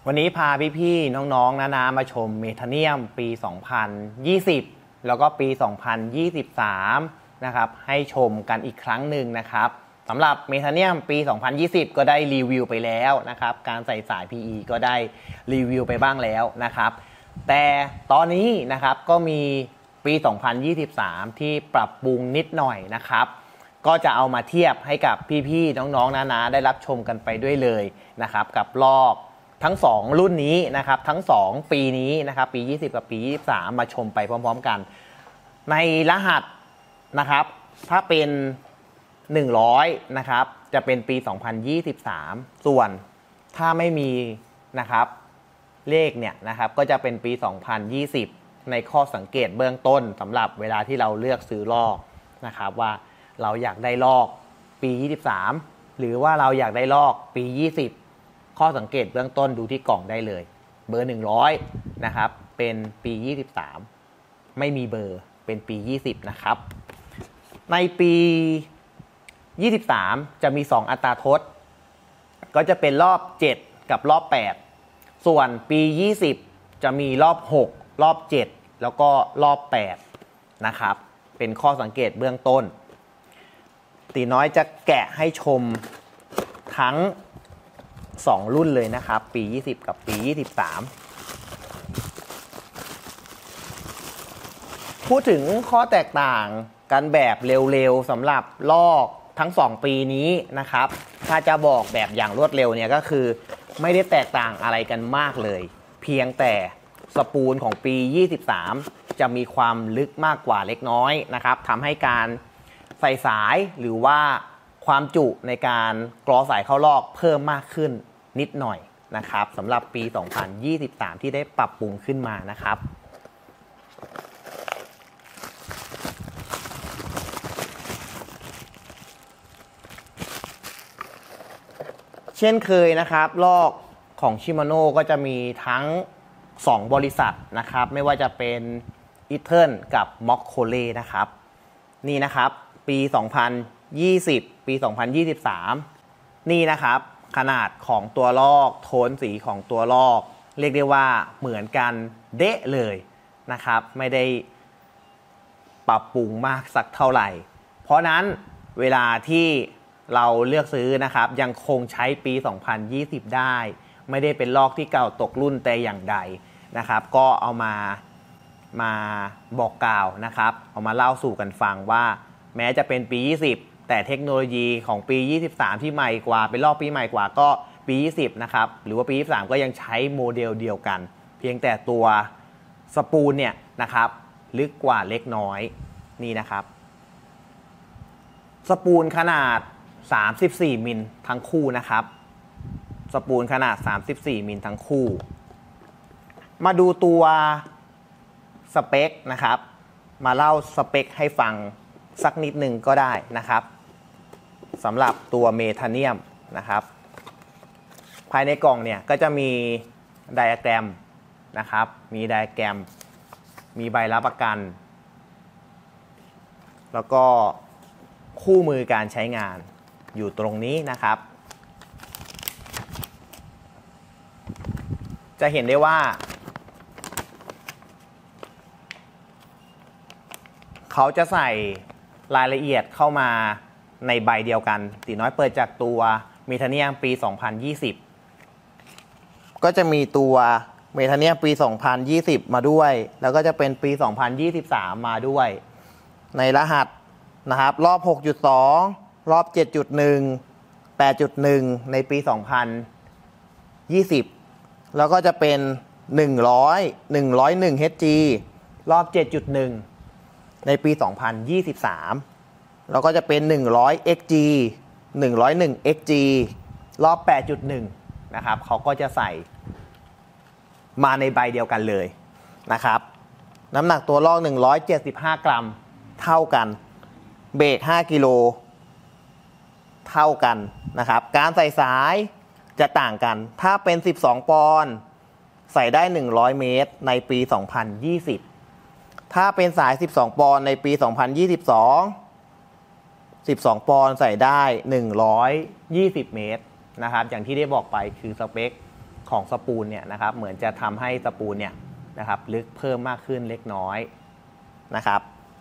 วันนี้พาพี่ๆน้องๆนามาชมเมทาเนียมปี 2020 แล้วก็ปี 2023 นะครับให้ชมกันอีกครั้งหนึ่งนะครับสำหรับเมทาเนียมปี 2020 ก็ได้รีวิวไปแล้วนะครับการใส่สาย PE ก็ได้รีวิวไปบ้างแล้วนะครับแต่ตอนนี้นะครับก็มีปี 2023 ที่ปรับปรุงนิดหน่อยนะครับก็จะเอามาเทียบให้กับพี่ๆน้องๆนาได้รับชมกันไปด้วยเลยนะครับกับรอบทั้ง2รุ่นนี้นะครับทั้ง2ปีนี้นะครับปี20กับปี23มาชมไปพร้อมๆกันในรหัสนะครับถ้าเป็น100นะครับจะเป็นปี2023ส่วนถ้าไม่มีนะครับเลขเนี่ยนะครับก็จะเป็นปี2020ในข้อสังเกตเบื้องต้นสำหรับเวลาที่เราเลือกซื้อลอกนะครับว่าเราอยากได้ลอกปี23หรือว่าเราอยากได้ลอกปี20ข้อสังเกตเบื้องต้นดูที่กล่องได้เลยเบอร์100นะครับเป็นปี23ไม่มีเบอร์เป็นปี20นะครับในปี23จะมี2อัตราทดก็จะเป็นรอบ7กับรอบ8ส่วนปี20จะมีรอบ6รอบ7แล้วก็รอบ8นะครับเป็นข้อสังเกตเบื้องต้นตีน้อยจะแกะให้ชมทั้ง2รุ่นเลยนะครับปี20กับปี23พูดถึงข้อแตกต่างกันแบบเร็วๆสำหรับลอกทั้ง2ปีนี้นะครับถ้าจะบอกแบบอย่างรวดเร็วเนี่ยก็คือไม่ได้แตกต่างอะไรกันมากเลยเพียงแต่สปูลของปี23จะมีความลึกมากกว่าเล็กน้อยนะครับทำให้การใส่สายหรือว่าความจุในการกรอสายเข้าลอกเพิ่มมากขึ้นนิดหน่อยนะครับสำหรับปี2023ที่ได้ปรับปรุงขึ้นมานะครับเช่นเคยนะครับลอกของชิมาโน่ก็จะมีทั้ง2บริษัทนะครับไม่ว่าจะเป็นอีเทิร์นกับม็อกโคเล่นะครับนี่นะครับปี2020ปี2023นี่นะครับขนาดของตัวลอกโทนสีของตัวลอกเรียกได้ว่าเหมือนกันเดะเลยนะครับไม่ได้ปรับปรุงมากสักเท่าไหร่เพราะนั้นเวลาที่เราเลือกซื้อนะครับยังคงใช้ปี2020ได้ไม่ได้เป็นลอกที่เก่าตกรุ่นแต่อย่างใดนะครับก็เอามาบอกกล่าวนะครับเอามาเล่าสู่กันฟังว่าแม้จะเป็นปี20แต่เทคโนโลยีของปี23ที่ใหม่กว่าเป็นรอบปีใหม่กว่าก็ปี20นะครับหรือว่าปี23ก็ยังใช้โมเดลเดียวกันเพียงแต่ตัวสปูลเนี่ยนะครับลึกกว่าเล็กน้อยนี่นะครับสปูลขนาด34มิลทั้งคู่นะครับสปูลขนาด34มิลทั้งคู่มาดูตัวสเปคนะครับมาเล่าสเปคให้ฟังสักนิดหนึ่งก็ได้นะครับสำหรับตัวเมทาเนียมนะครับภายในกล่องเนี่ยก็จะมีไดอะแกรมนะครับมีไดอะแกรมมีใบรับประกันแล้วก็คู่มือการใช้งานอยู่ตรงนี้นะครับจะเห็นได้ว่าเขาจะใส่รายละเอียดเข้ามาในใบเดียวกันตีน้อยเปิดจากตัวเมทาเนียมปี2020ก็จะมีตัวเมทาเนียมปี2020มาด้วยแล้วก็จะเป็นปี2023มาด้วยในรหัสนะครับรอบ 6.2 รอบ 7.1 8.1 ในปี2020แล้วก็จะเป็น101 HG รอบ 7.1 ในปี2023แล้วก็จะเป็น100 XG 101 XG รอบ 8.1 นะครับเขาก็จะใส่มาในใบเดียวกันเลยนะครับน้ำหนักตัวลอก175 กรัมเท่ากันเบรก5กิโลเท่ากันนะครับการใส่สายจะต่างกันถ้าเป็น12ปอนด์ใส่ได้100เมตรในปี2020ถ้าเป็นสาย12ปอนด์ในปี2022 12ปอนด์ใส่ได้120เมตรนะครับอย่างที่ได้บอกไปคือสเปคของสปูลเนี่ยนะครับเหมือนจะทำให้สปูลเนี่ยนะครับลึกเพิ่มมากขึ้นเล็กน้อยนะครับ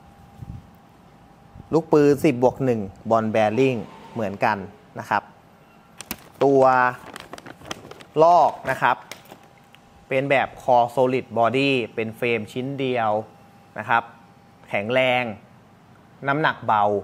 ลูกปืน10+1บอลแบริ่งเหมือนกันนะครับตัวลอกนะครับเป็นแบบ Core Solid Body เป็นเฟรมชิ้นเดียวนะครับแข็งแรงน้ำหนักเบา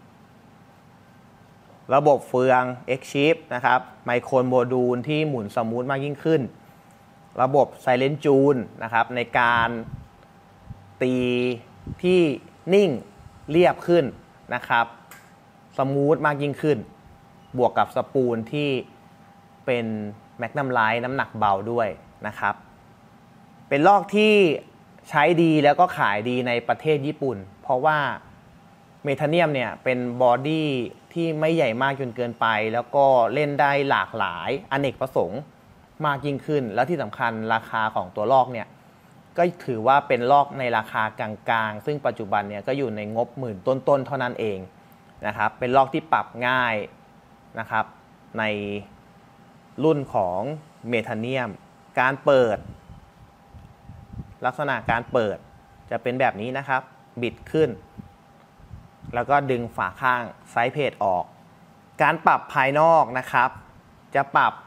ระบบเฟือง X-Shift นะครับไมโครโมดูลที่หมุนสมูทมากยิ่งขึ้นระบบ Silent Tune นะครับในการตีที่นิ่งเรียบขึ้นนะครับสมูทมากยิ่งขึ้นบวกกับสปูลที่เป็นแมกนัมไลท์น้ำหนักเบาด้วยนะครับเป็นลอกที่ใช้ดีแล้วก็ขายดีในประเทศญี่ปุ่นเพราะว่าเมทาเนียมเนี่ยเป็นบอดี้ที่ไม่ใหญ่มากจนเกินไปแล้วก็เล่นได้หลากหลายอเนกประสงค์มากยิ่งขึ้นแล้วที่สำคัญราคาของตัวลอกเนี่ยก็ถือว่าเป็นลอกในราคากลางๆซึ่งปัจจุบันเนี่ยก็อยู่ในงบหมื่นต้นๆเท่านั้นเองนะครับเป็นลอกที่ปรับง่ายนะครับในรุ่นของเมทาเนียมการเปิดลักษณะการเปิดจะเป็นแบบนี้นะครับบิดขึ้นแล้วก็ดึงฝาข้างไซส์เพจออกการปรับภายนอกนะครับจะปรับ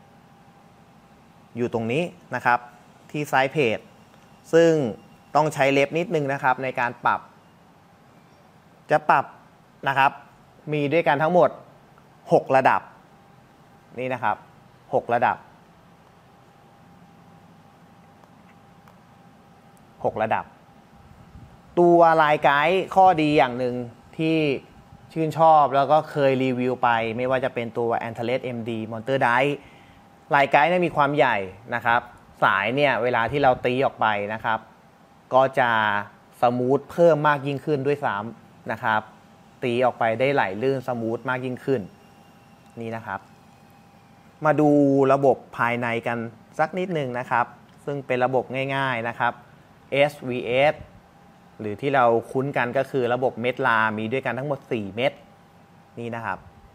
อยู่ตรงนี้นะครับที่ไซส์เพจซึ่งต้องใช้เล็บนิดนึงนะครับในการปรับจะปรับนะครับมีด้วยกันทั้งหมด6ระดับนี่นะครับ6ระดับตัวลายไกด์ข้อดีอย่างหนึ่งที่ชื่นชอบแล้วก็เคยรีวิวไปไม่ว่าจะเป็นตัว Antares MD Monster Dice ลายไกด์เนี่ยมีความใหญ่นะครับสายเนี่ยเวลาที่เราตีออกไปนะครับก็จะสมูทเพิ่มมากยิ่งขึ้นด้วยซ้ำนะครับตีออกไปได้ไหลลื่นสมูทมากยิ่งขึ้นนี่นะครับมาดูระบบภายในกันสักนิดนึงนะครับซึ่งเป็นระบบง่ายๆนะครับ SVS หรือที่เราคุ้นกันก็คือระบบเม็ดลามีด้วยกันทั้งหมด4เม็ดนี่นะครับ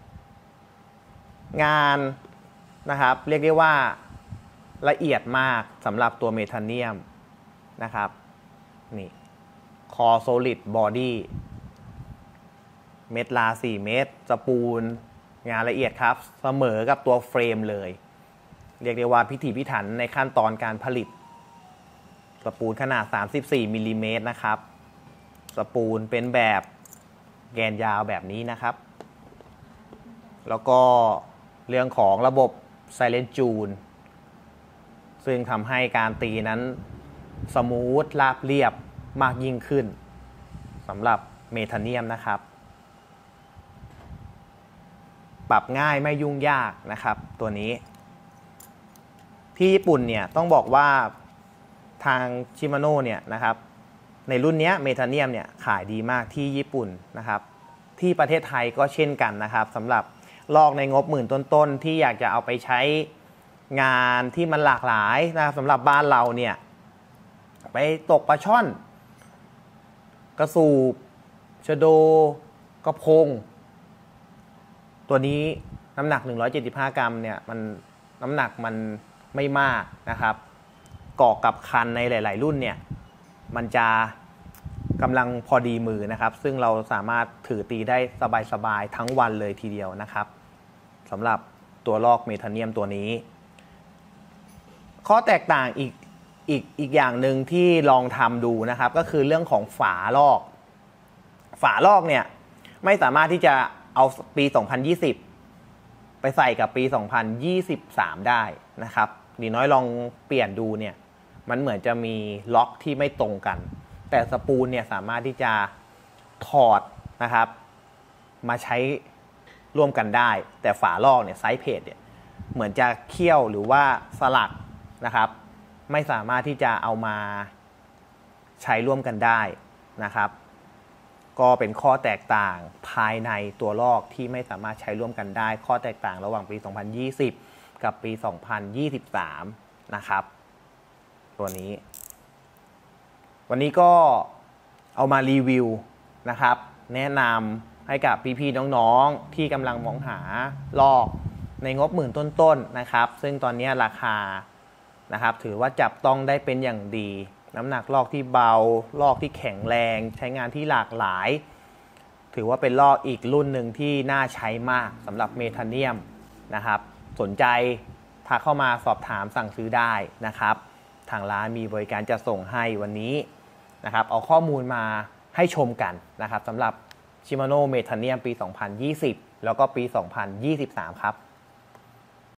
งานนะครับเรียกได้ว่าละเอียดมากสำหรับตัวเมทาเนียมนะครับนี่ Core Solid Body เม็ดลา4เม็ดสปูลงานละเอียดครับเสมอกับตัวเฟรมเลยเรียกได้ว่าพิถีพิถันในขั้นตอนการผลิตสปูลขนาด34มิลลิเมตรนะครับสปูลเป็นแบบแกนยาวแบบนี้นะครับแล้วก็เรื่องของระบบ Silent Tune ซึ่งทำให้การตีนั้นสมูทราบเรียบมากยิ่งขึ้นสำหรับเมทาเนียมนะครับปรับง่ายไม่ยุ่งยากนะครับตัวนี้ที่ญี่ปุ่นเนี่ยต้องบอกว่าทางชิมาโน่เนี่ยนะครับในรุ่นนี้เมทาเนียมเนี่ยขายดีมากที่ญี่ปุ่นนะครับที่ประเทศไทยก็เช่นกันนะครับสำหรับลอกในงบหมื่นต้นๆที่อยากจะเอาไปใช้งานที่มันหลากหลายนะครับสำหรับบ้านเราเนี่ยไปตกปลาช่อนกระสูบชะโดกระพงตัวนี้น้ำหนัก175 กรัมเนี่ยมันน้ำหนักมันไม่มากนะครับเกาะกับคันในหลายๆรุ่นเนี่ยมันจะกำลังพอดีมือนะครับซึ่งเราสามารถถือตีได้สบายๆทั้งวันเลยทีเดียวนะครับสำหรับตัวลอกเมทาเนียมตัวนี้ข้อแตกต่างอีกอย่างหนึ่งที่ลองทำดูนะครับก็คือเรื่องของฝาลอกเนี่ยไม่สามารถที่จะเอาปี 2020 ไปใส่กับปี 2023 ได้นะครับดีน้อยลองเปลี่ยนดูเนี่ยมันเหมือนจะมีล็อกที่ไม่ตรงกันแต่สปูลเนี่ยสามารถที่จะถอดนะครับมาใช้ร่วมกันได้แต่ฝาลอกเนี่ยไซส์เพจเนี่ยเหมือนจะเคี่ยวหรือว่าสลักนะครับไม่สามารถที่จะเอามาใช้ร่วมกันได้นะครับก็เป็นข้อแตกต่างภายในตัวลอกที่ไม่สามารถใช้ร่วมกันได้ข้อแตกต่างระหว่างปี 2020 กับปี 2023 นะครับตัวนี้วันนี้ก็เอามารีวิวนะครับแนะนำให้กับพี่ๆน้องๆที่กำลังมองหาลอกในงบหมื่นต้นๆนะครับซึ่งตอนนี้ราคานะครับถือว่าจับต้องได้เป็นอย่างดีน้ำหนักลอกที่เบาลอกที่แข็งแรงใช้งานที่หลากหลายถือว่าเป็นลอกอีกรุ่นหนึ่งที่น่าใช้มากสำหรับเมทาเนียมนะครับสนใจทักเข้ามาสอบถามสั่งซื้อได้นะครับทางร้านมีบริการจะส่งให้วันนี้นะครับเอาข้อมูลมาให้ชมกันนะครับสำหรับ Shimano Metanium ปี 2020 แล้วก็ปี 2023 ครับ